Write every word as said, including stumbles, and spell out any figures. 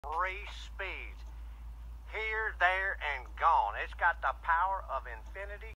three speeds. Here, there, and gone. It's got the power of infinity.